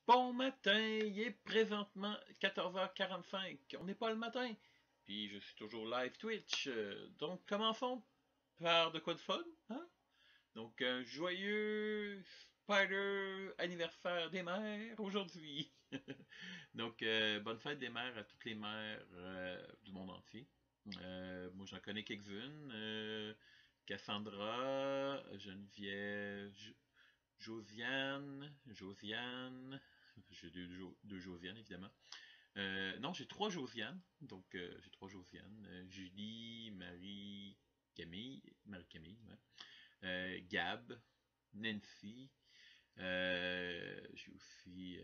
Bon matin, il est présentement 14h45. On n'est pas le matin. Puis je suis toujours live Twitch. Donc commençons par de quoi de fun, hein? Donc un joyeux Spider anniversaire des mères aujourd'hui. Donc bonne fête des mères à toutes les mères du monde entier. Moi j'en connais quelques-unes. Cassandra, Geneviève, Josiane, j'ai deux Josiane évidemment. Non, j'ai trois Josiane, donc j'ai trois Josiane. Julie, Marie-Camille, ouais. Gab, Nancy, j'ai aussi,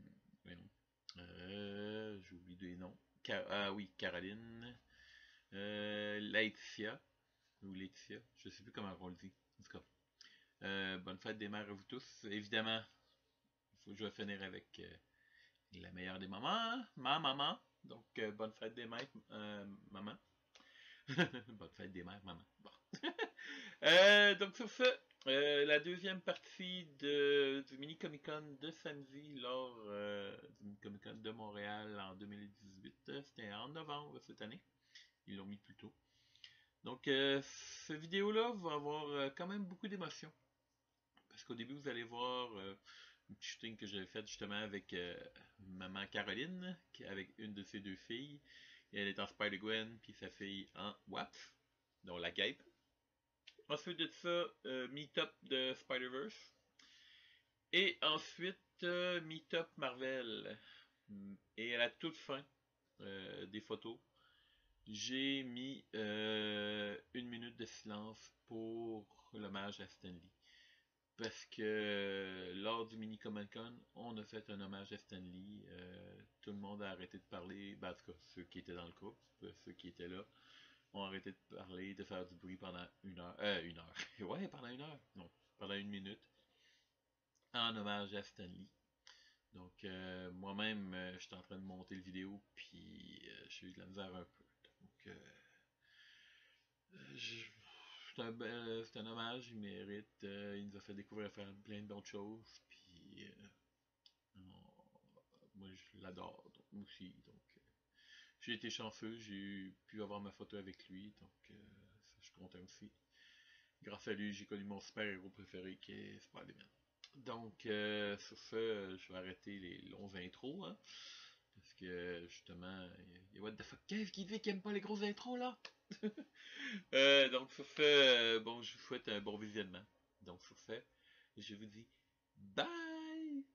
j'ai oublié des noms. Oui, Caroline, Laetitia, je sais plus comment on le dit, en tout cas. Bonne fête des mères à vous tous. Évidemment, je vais finir avec la meilleure des mamans, ma maman. Donc, bonne fête des mères, maman. Bonne fête des mères, maman. Bon. Donc, sur ce, la deuxième partie du mini comiccon de samedi lors du mini comiccon de Montréal en 2018. C'était en novembre cette année. Ils l'ont mis plus tôt. Donc, cette vidéo-là va avoir quand même beaucoup d'émotions. Parce qu'au début, vous allez voir une petite shooting que j'avais faite justement avec maman Caroline, avec une de ses deux filles. Et elle est en Spider-Gwen, puis sa fille en Waps, donc la Gape. Ensuite de ça, Meet-up de Spider-Verse. Et ensuite, Meet-up Marvel. Et à la toute fin des photos, j'ai mis 1 minute de silence pour l'hommage à Stan Lee. Parce que lors du mini comiccon, on a fait un hommage à Stan Lee. Tout le monde a arrêté de parler. Ben, en tout cas, ceux qui étaient dans le groupe, ceux qui étaient là, ont arrêté de parler, de faire du bruit pendant 1 heure. 1 heure. Ouais, pendant 1 heure. Non, pendant 1 minute. En hommage à Stan Lee. Donc, moi-même, j'étais en train de monter le vidéo, puis j'ai eu de la misère un peu. Donc, c'est un hommage, il mérite. Il nous a fait découvrir faire plein d'autres choses. Puis moi je l'adore, donc moi aussi. Donc j'ai été chanceux, j'ai pu avoir ma photo avec lui, donc ça, je suis content aussi. Grâce à lui, j'ai connu mon super-héros préféré qui est Spider-Man. Donc sur ce, je vais arrêter les longs intros, hein. Parce que justement, il y a What the fuck Kev qui dit qu'il aime pas les grosses intros là. Donc sur ce, bon, je vous souhaite un bon visionnement. Donc sur ce, je vous dis bye.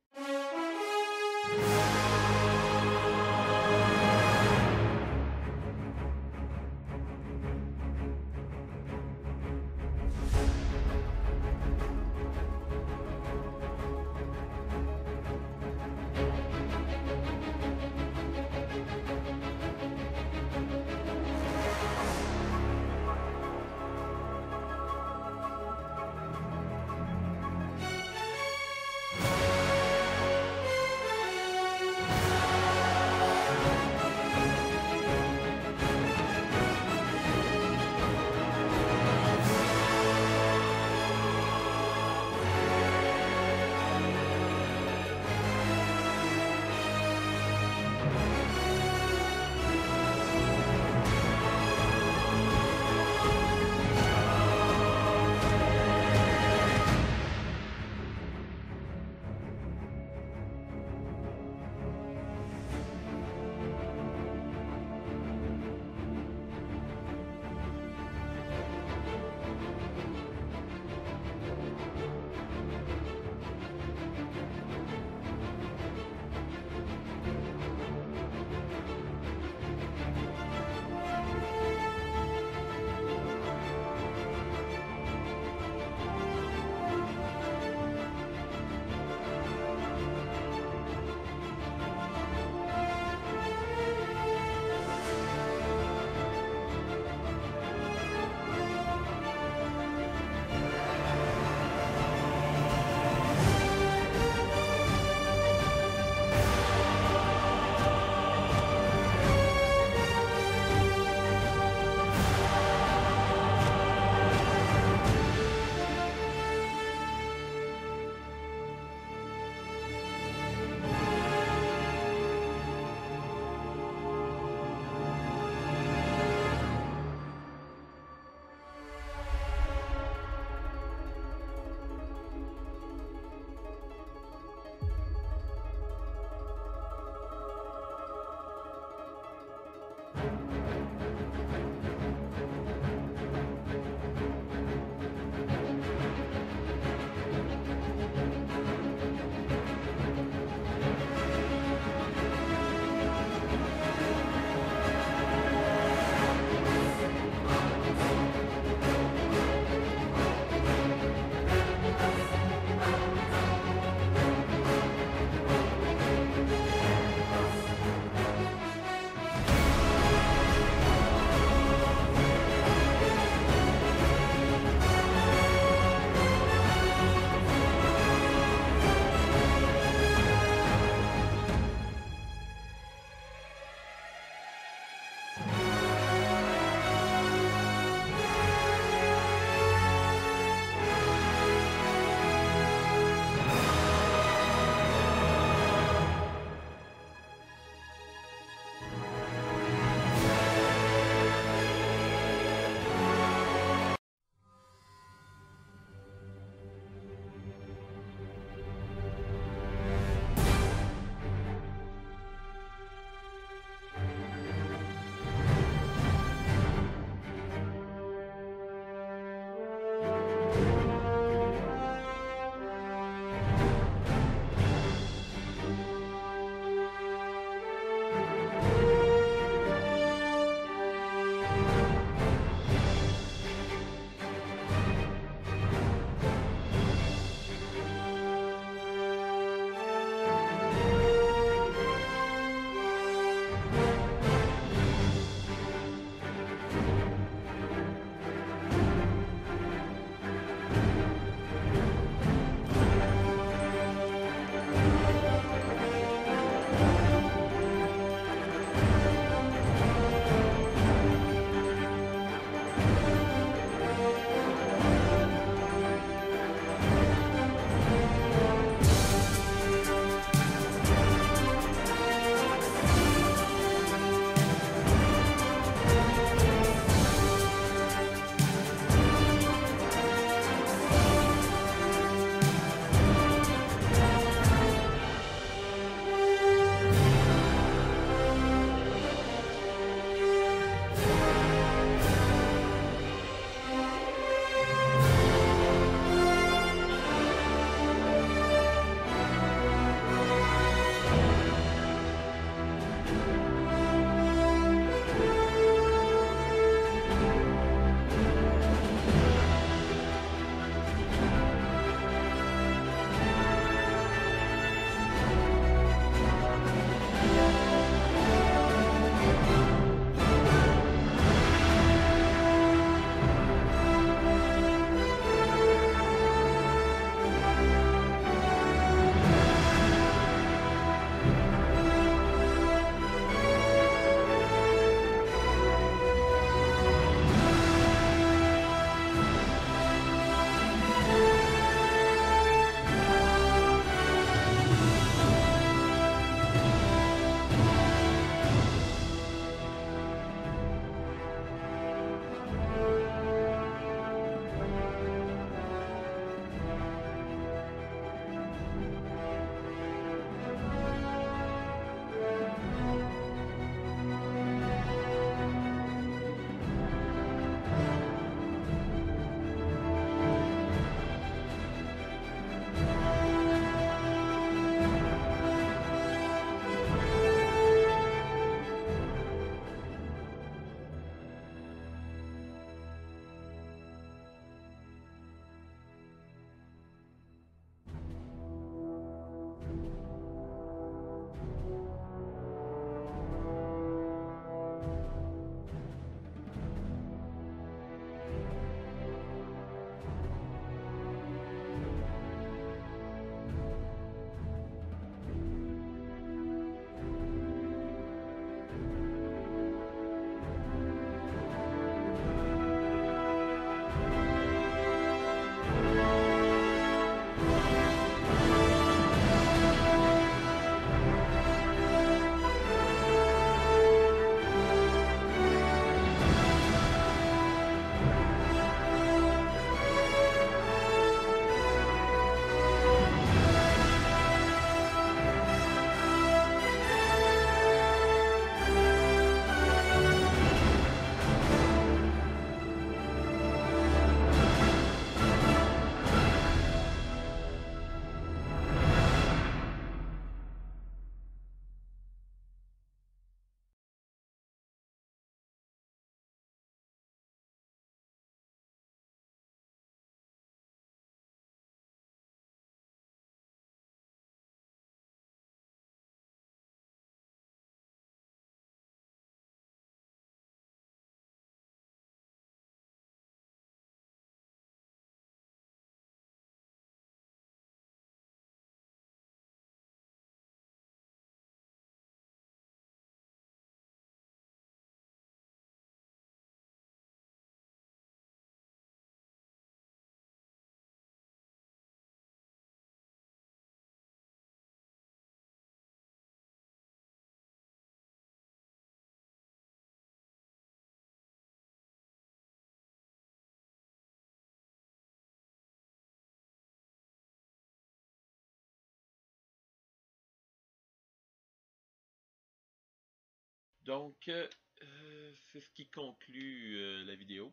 Donc, c'est ce qui conclut la vidéo.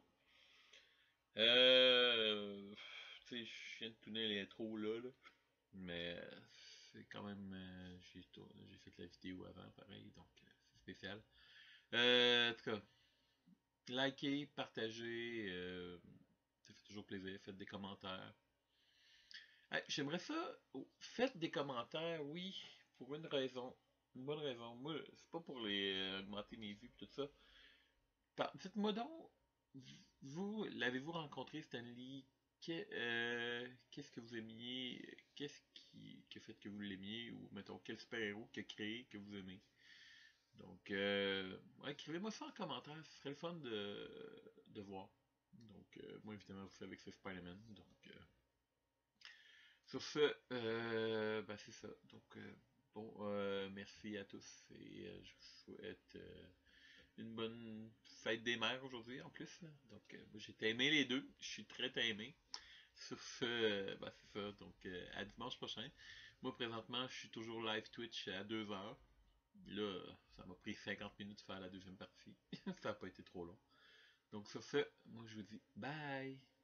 Tu sais, je viens de tourner l'intro là, mais c'est quand même. J'ai fait la vidéo avant, pareil, donc c'est spécial. En tout cas, likez, partagez, ça fait toujours plaisir, faites des commentaires. Hey, j'aimerais ça. Faites des commentaires, oui, pour une raison. Une bonne raison. Moi, c'est pas pour les augmenter mes vues et tout ça. Dites-moi donc, vous, l'avez-vous rencontré, Stanley? Qu'est-ce que vous aimiez? Qui a fait que vous l'aimiez? Ou, mettons, quel super-héros qui a créé que vous aimez? Donc, ouais, écrivez-moi ça en commentaire, ce serait le fun de voir. Donc, moi, évidemment, vous savez que c'est Spider-Man. Donc, sur ce, ben, c'est ça. Donc, bon, merci à tous et je vous souhaite une bonne fête des mères aujourd'hui en plus. Donc, moi j'ai aimé les deux. Je suis très aimé. Sur ce, ben, c'est ça. Donc, à dimanche prochain. Moi, présentement, je suis toujours live Twitch à 2h. Là, ça m'a pris 50 minutes de faire la deuxième partie. Ça n'a pas été trop long. Donc, sur ce, moi je vous dis bye!